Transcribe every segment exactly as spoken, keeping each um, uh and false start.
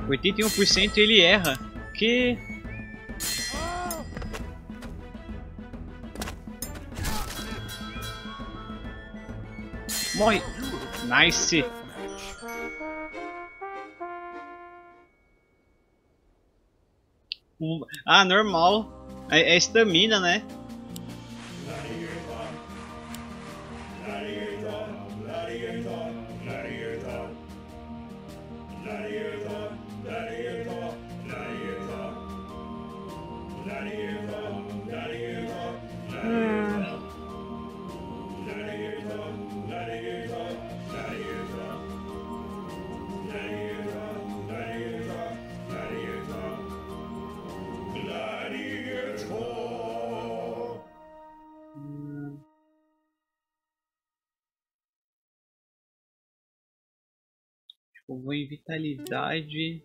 oitenta e um por cento ele erra. Que... Morre. Nice. Um... Ah, normal. É estamina, né? Eu vou em vitalidade,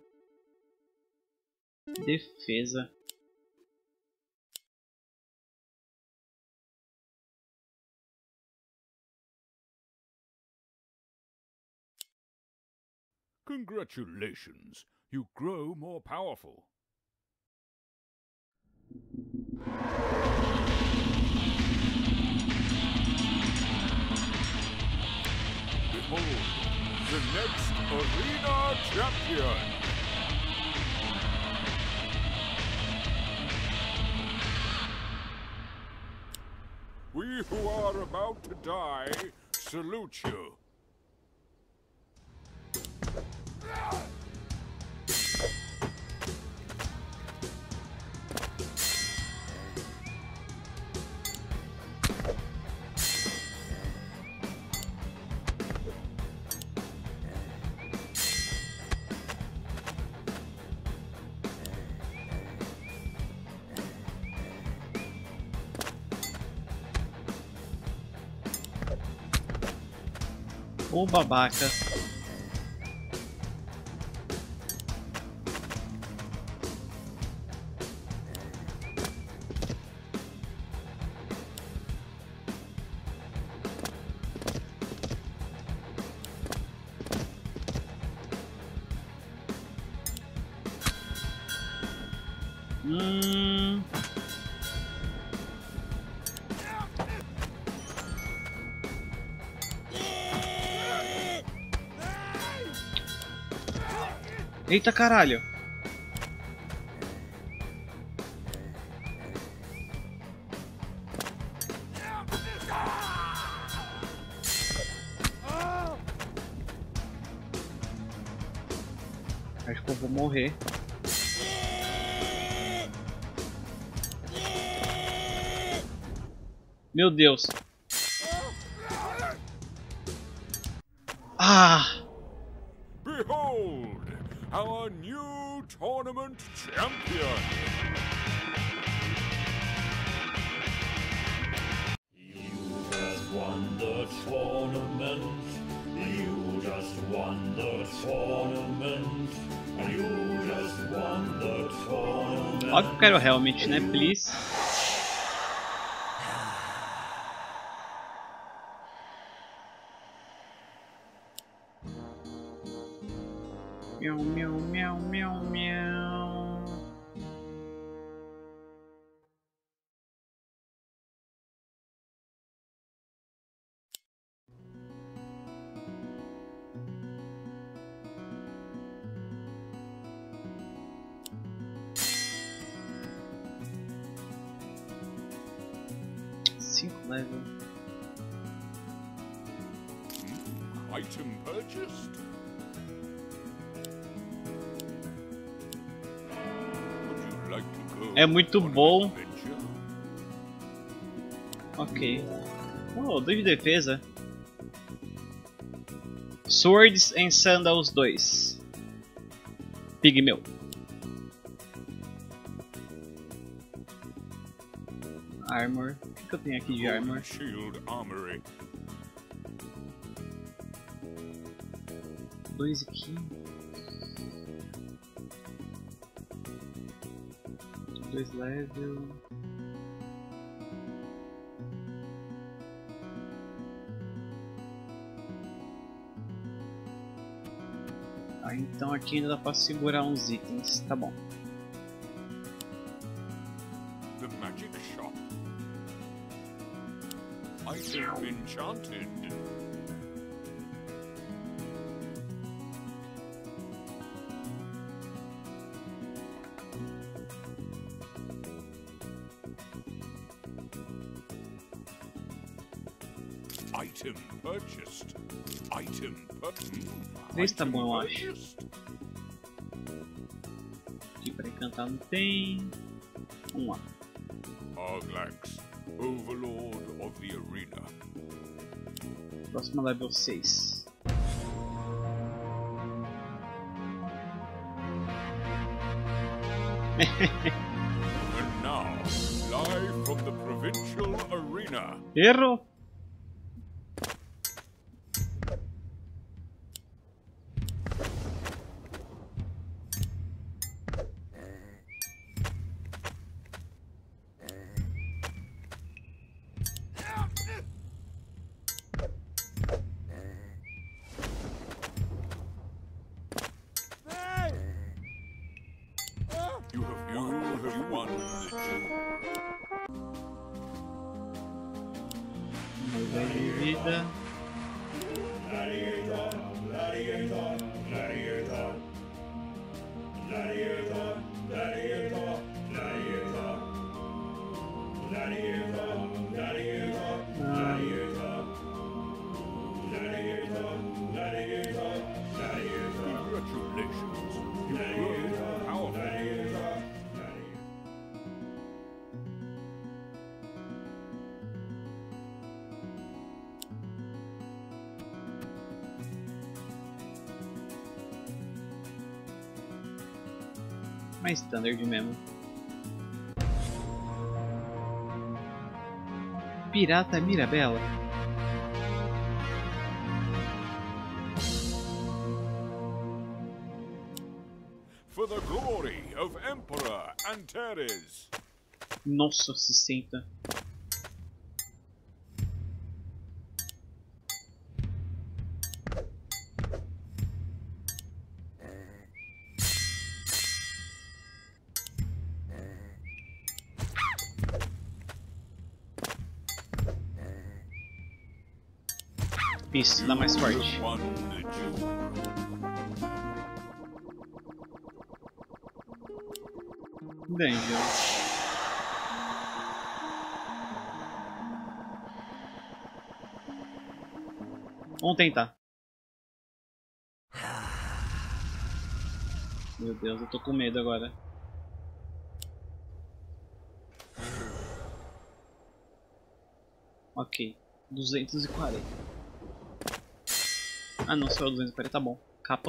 defesa. Congratulations, you grow more powerful. Behold, the next arena champion. We who are about to die salute you. Ô babaca. Hum... Eita caralho! Acho que eu vou morrer. Meu Deus! Ah! Behold, our new tournament champion. You just won the tournament. You just won the tournament. You just won the tournament. Óbvio que eu quero helmet, né? Please. Miau, miau, miau, miau, miau. Cinco level. Item purchased. Would you like to go É muito on an bom. adventure? Ok. Oh, dois de defesa. Swords and Sandals dois. Pigmeu. Armor. O que, que eu tenho aqui de armor? Holy Shield Armory. Dois aqui. Dois level. Ah, então aqui ainda dá pra segurar uns itens, tá bom. The magic shop. Item enchanted. Item purchased. Item purchased. Três tá bom, eu acho. Aqui pra encantar não tem. Vamos lá. Arglax, Overlord of the Arena. Próximo level seis. And now, live from the provincial arena. Errou! You have won, you have won the duel. Mais de vida. Gladiator, gladiator, gladiator. Gladiator, gladiator, gladiator. Gladiator, gladiator, gladiator. Gladiator, gladiator, gladiator. Congratulations. You proved powerful. Mais standard mesmo. Pirata Mirabela. For the glory of Emperor Antares. Nossa, sessenta. Isso, dá mais forte. Won the duel. Dungeon. Vamos tentar. Meu Deus, eu tô com medo agora. Ok, duzentos e quarenta. Ah não, só duzentos e quarenta, tá bom. Capa.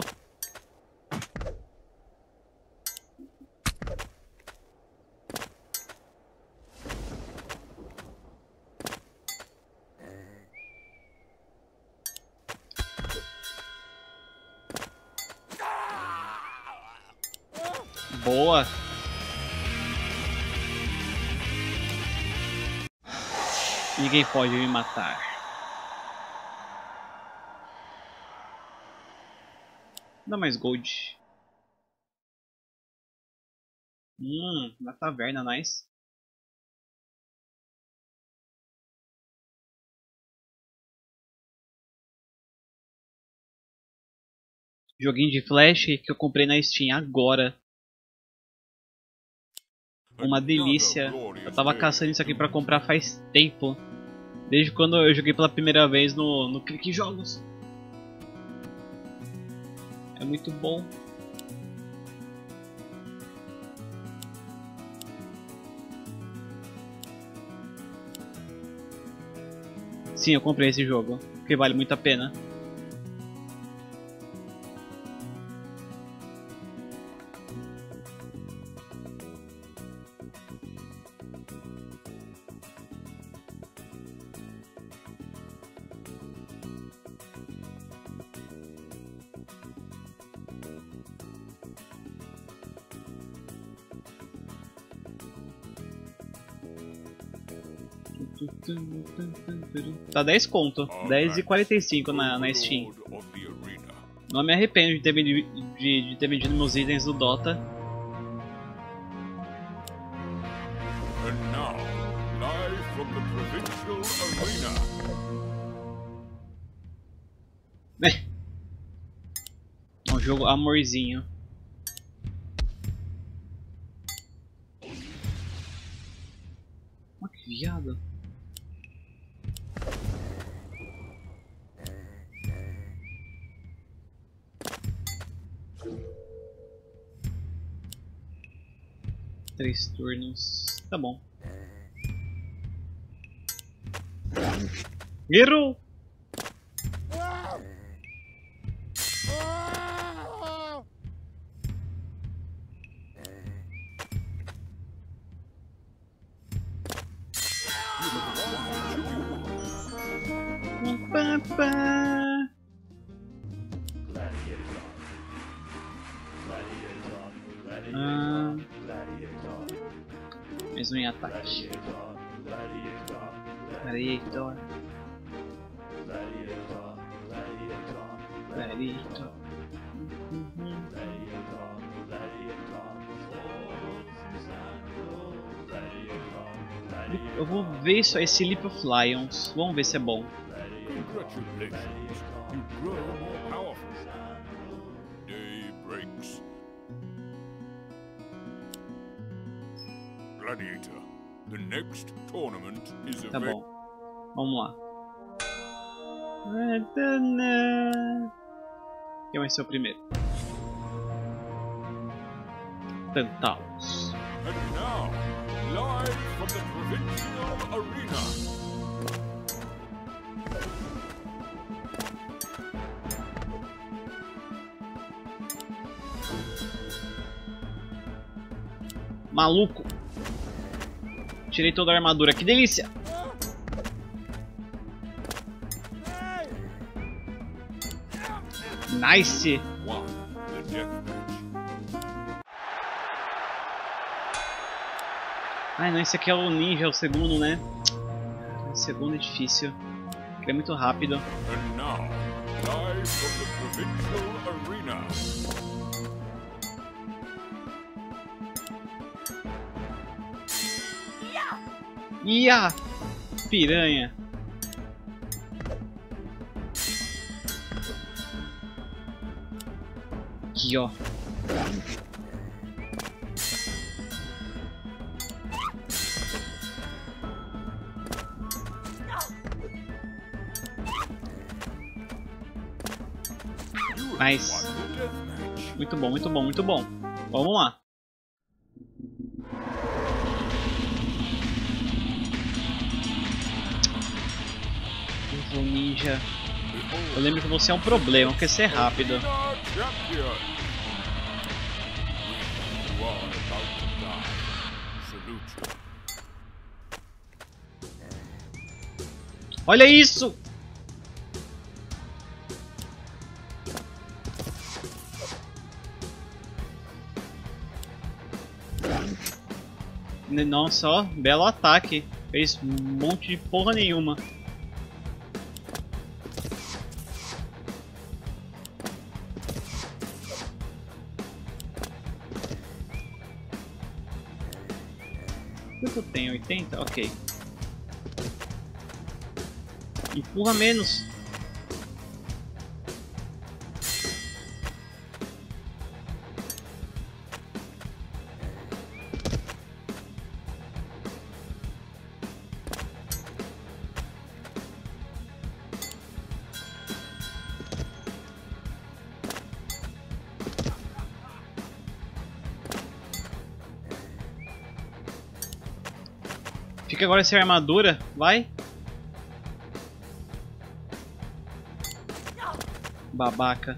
Boa! Ninguém pode me matar. Dá mais gold. Hum, na taverna, nice. Joguinho de flash que eu comprei na Steam agora. Uma delícia. Eu tava caçando isso aqui pra comprar faz tempo. Desde quando eu joguei pela primeira vez no, no Clique Jogos. É muito bom. Sim, eu comprei esse jogo, porque vale muito a pena. Tá dez conto, dez e quarenta e cinco na, na Steam. Não me arrependo de ter, vendido, de, de ter vendido meus itens do Dota. And now, live from the provincial arena. É um jogo amorzinho. Olha que viado. Três turnos. Tá bom. Errou! Ah, mais um em ataque. Gladiator. Gladiator. Uhum. Eu vou ver isso aí, esse Leap of Lions. Vamos ver se é bom. Congratulations, you grow more powerful. Day breaks. Gladiator, the next tournament is Tá available. bom. Vamos lá. Quem vai ser o primeiro? Tantalos. And now, live from the provincial arena. Maluco! Tirei toda a armadura, que delícia! Nice! One, the deathmatch. Ai não, esse aqui é o ninja, o segundo, né? O segundo é difícil. Ele é muito rápido. And now, live from the provincial arena. Ia! Piranha! Aqui, ó. Nice. Muito bom, muito bom, muito bom. Vamos lá. O ninja. Eu lembro que você é um problema, porque você é rápido. Olha isso! Nossa, ó, belo ataque. Fez um monte de porra nenhuma. Quanto eu tenho? oitenta? Ok. Empurra menos. Fica agora sem armadura, vai. Babaca.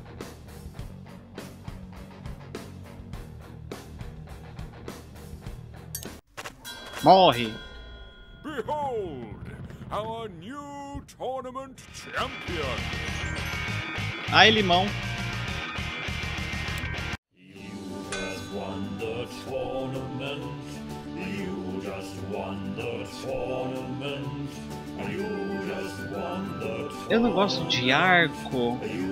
Morre. Behold, our new tournament champion. Ai, limão. You just won the tournament. You just won the tournament. You just won the tournament. Eu não gosto de arco. You